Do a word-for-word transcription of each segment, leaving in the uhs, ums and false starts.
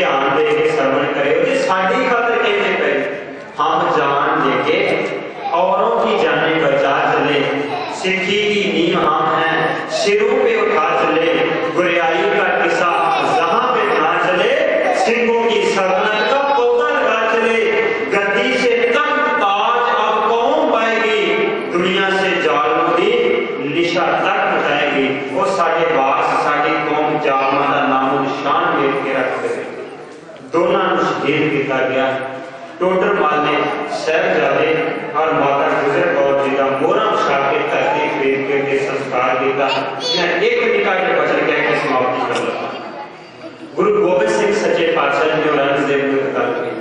ध्यान दे के श्रवण करे जी साड़ी खातर कहने पे हम जान लेके औरों की जाने बचा चले सिक्खी की नींव हम हैं सिरों पे उठा चले गुरियाई का किस्सा जहां पे ना चले सिंहों की सल्तनत का पौधा लगा चले गद्दी से तक ताज अब कौन पाएगी दुनिया से जालों की निशा तक मिटाएगी वो साढ़े वास साड़ी कौम जालमा का नामो निशान लेके के रख दे दोनों शहीद किया गया टोडर माल ने साहिबजादे और माता गुजर कौर जी का मोहरा उछा के धरती खरीद के उनके संस्कार किया मैं एक निकाय के वचन कह के समाप्ति कर लगा गुरु गोबिंद सिंह सच्चे पातशाह जी ने औरंगजेब को गल की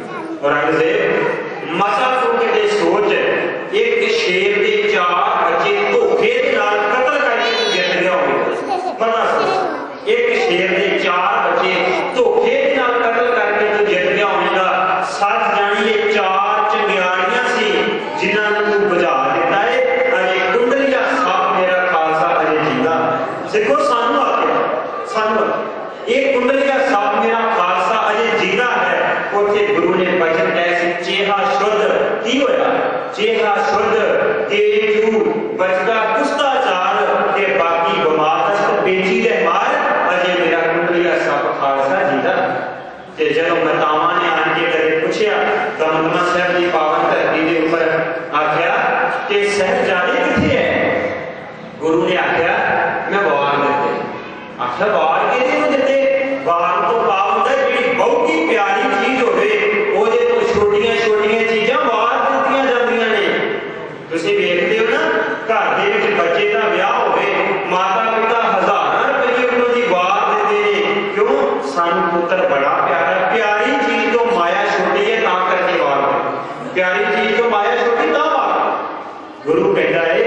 औरंगजेब मसा तो के सोच एक शेर के चार बच्चे धोखे नाल कत्ल करके तू जित गया होगा पता सोच एक शेर के चार बच्चे धोखे नाल कत्ल करके तू जित गया होगा सच जानी ये चार चंगियाड़ियां सी जिन्हां नूं बुझा दिता है अजे कुंडलिया सप मेरा खालसा अजे जींदा देखो सानू आके सानू ये कुंडलिया सप मेरा खालसा अजे जींदा है उथे गुरु ने वचन ऐसे चेहा शुद्ध की होया चेहा शुद्ध तेजू बचदा कुस्ताचार के बाकी बमादस्त बेची दे मार अजे मेरा कुंडलिया सप खालसा जींदा ते जदों मातावां ने आन के कदे पूछया दमदमा साहब की पावन धरती के ऊपर आख्या कि साहिबजादे किथे है गुरु ने आख्या मैं वार देते आख्या वार किथे नु देते वार तो पावन है जेडी बहुत ही प्यारी चीज होवे ओदे तो छोटियां छोटियां चीजां वार दित्तियां जांदियां ने तुसीं वेखदे हो ना घर दे विच बच्चे दा ब्याह होवे माता पिता हजारां रुपए उन्हां दी वार दिंदे ने क्यों सानू पुत्र बड़ा प्यारा प्यारी चीज तो माया छोटी है ना करके वार प्यारी चीज तो माया छोटी ना वार गुरु कहता है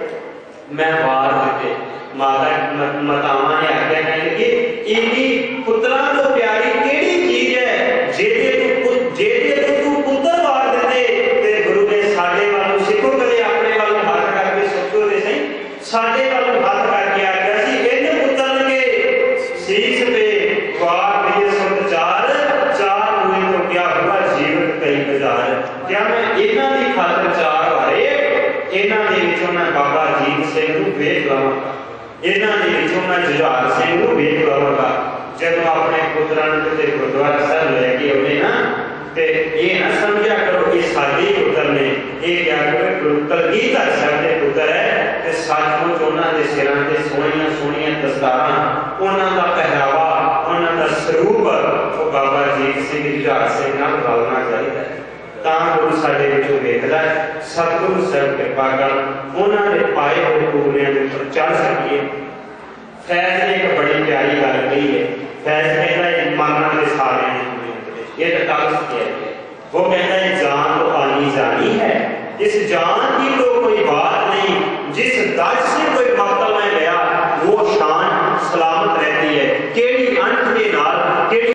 मैं वार देते माता मातावां ने आख्या कहने कि इन्हीं पुत्रां तो प्यारी केड़ी चीज है जेदे तू जेदे तू पुत्र वार देते ते गुरु ने साडे वालों सिखो कदे अपने वालों हाथ करके सोचो दे सही साडे वालों हाथ करके आख्या सी इन पुत्रां के शीश पे वार दिए संचार चार हुए तो क्या हुआ जीवन कई हजार क्या मैं इन्हां दी खातिर चार वारे इन्हां दे विचों मैं बाबा जीत सिंह नूं वेख लवांगा इन्हां दे विचों मैं जुझार सिंह नूं वेख लवांगा जदों अपने पुत्रां नूं किते गुरुद्वारा साहिब लेके आउंदे ना ते ये ना समझा करो कि साडे पुत्र ने ये क्या करो कलगीधर साहब दे पुत्र है ते सचमुच उन्हां दे सिरां ते सोहणियां सोहणियां दस्तारां उन्हां दा पहरावा उन्हां दा स्वरूप वो बाबा जीत सिंह जुझार सिंह नाल रलना चाहिए तां गुरु साडे विचों वेखदा है सतगुरु साहब कृपा कर उन्हां दे पाए होए पूरियां दे उपर चढ़ सकीए फैज ने एक बड़ी प्यारी गल कही है फैज कहता है माना दे सारे ये तो तक है वो कहता है जान तो आनी जानी है इस जान की तो कोई